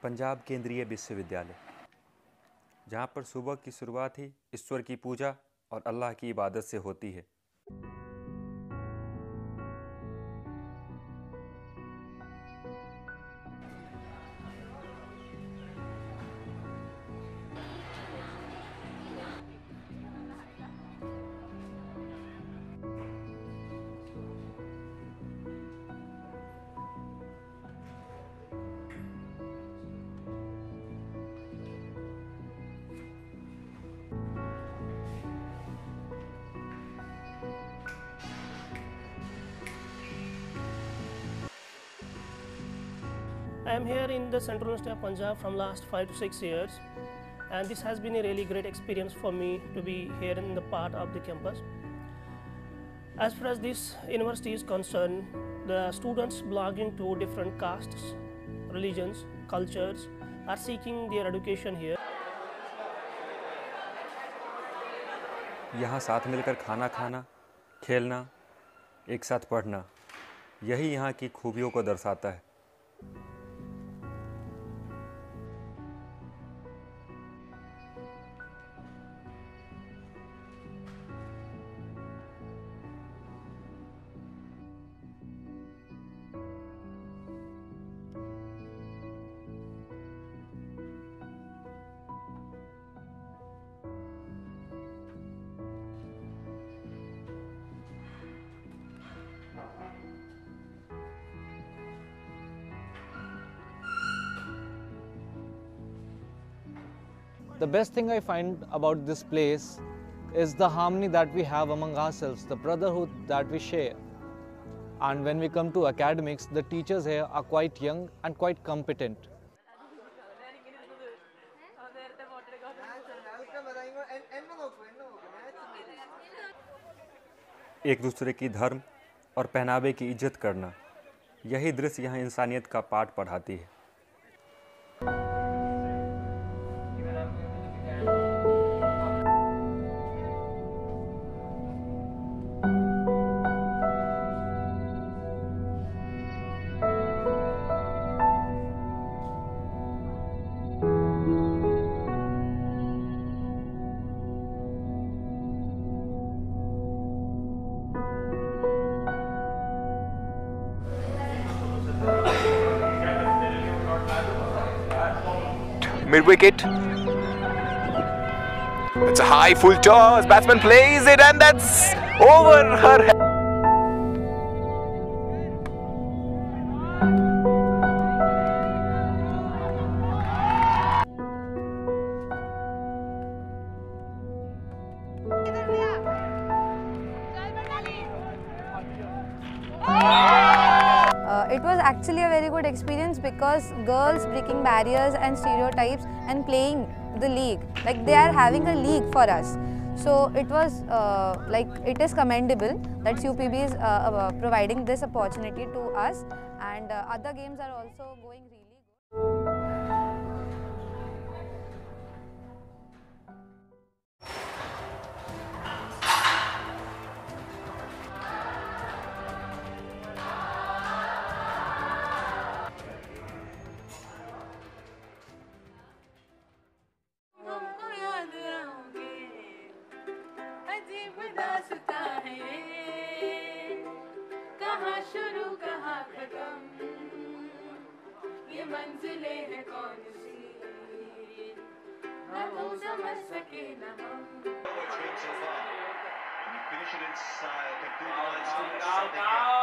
पंजाब केंद्रीय विश्वविद्यालय, जहाँ पर सुबह की शुरुआत ही ईश्वर की पूजा और अल्लाह की इबादत से होती है। I am here in the Central University of Punjab from last 5 to 6 years, and this has been a really great experience for me to be here in the part of the campus. As far as this university is concerned, the students belonging to different castes, religions, cultures are seeking their education here. यहाँ साथ मिलकर खाना खाना, खेलना, एक साथ पढ़ना, यही यहाँ की खूबियों को दर्शाता है। The best thing I find about this place is the harmony that we have among ourselves, the brotherhood that we share. And when we come to academics, the teachers here are quite young and quite competent. एक दूसरे की धर्म और पहनावे की इज्जत करना, यही दृश्य यहाँ इंसानियत का पाठ पढ़ाती है। Mid-wicket. It's a high full toss. Batsman plays it and that's over her head. It was actually a very good experience because girls breaking barriers and stereotypes and playing the league, like they are having a league for us. So it was it is commendable that UPB is providing this opportunity to us, and other games are also going really good. शुरू कहाँ खत्म, ये मंजिलें हैं कौन सी, ना तुम समझ सके ना हम। Finish it inside, good lines,